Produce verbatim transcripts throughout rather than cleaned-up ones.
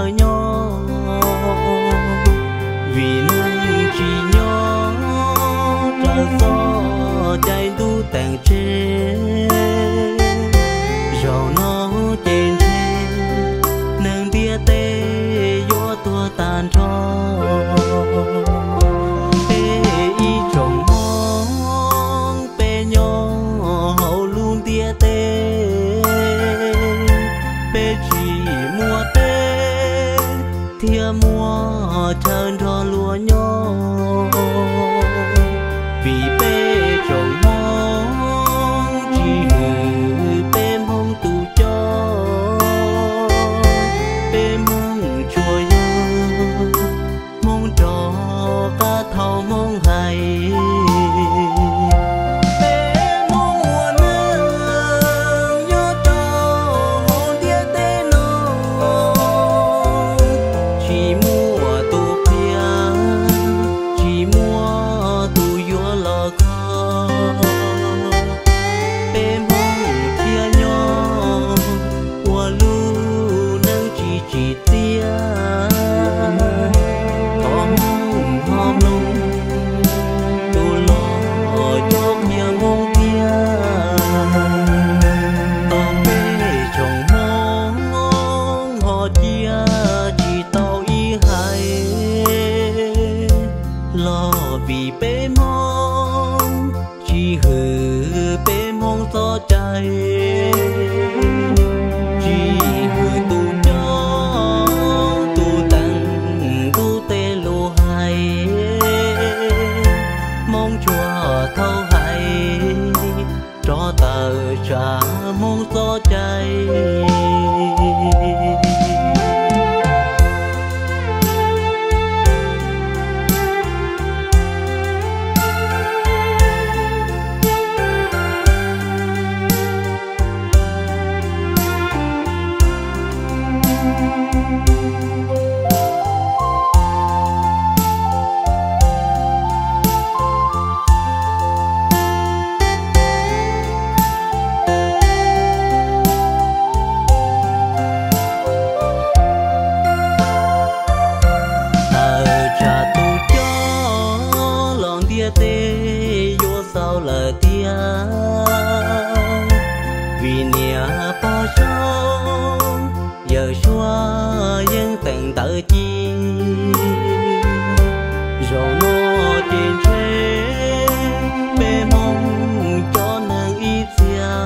nhỏ vì nâng chỉ nhỏ trở gió chạy đu tàng trên rồi nó trên trên nâng bia tê gió tua tàn cho tê y trồng mong bê nhỏ hậu luôn tia tê bê chỉ mua tê thia mua trơn cho lúa nhỏ vì bê trồng mong chỉ hư bê mong tù cho bê mong chùa mong trò ca thầu mong hay chỉ tia có mong hòm lung tu lo cho nhà mong tia tao bê chồng mong họ chia chỉ tao ý hay lo vì bê mong chỉ hư bê mong gió chạy chỉ hư tu thâu hay cho tờ trả mong gió cháy tê vô sau là tia vì nhà bao sông giờ xóa dân tình tự chi rồi nó trên trên bê mong cho nàng ít xa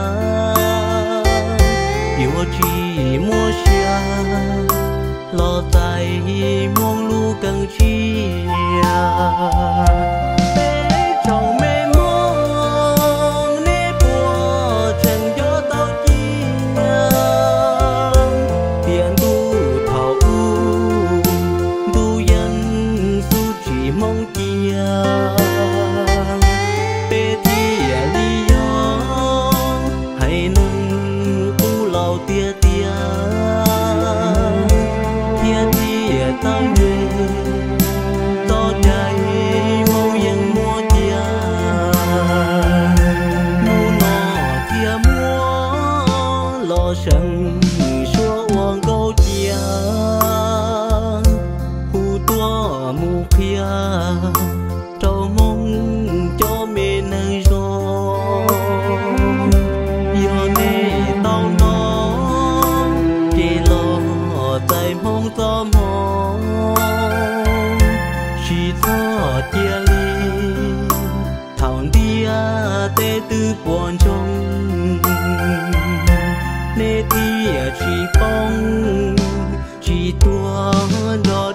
yêu chỉ mua xa lo tay mong lu cần chia mong chia bê thia lý do hay nâng u lâu tia tia tia tia tao nhớ gió chạy mong dân mua chia mu nọ thia mua lo sân xua uang câu chia hu tua mu khia trâu mong cho mẹ nâng gió giờ này tao nó chỉ lo tay mong gió mong chỉ gió chia ly thằng dia tê tư buồn trong nê tia chỉ bóng chỉ tua đó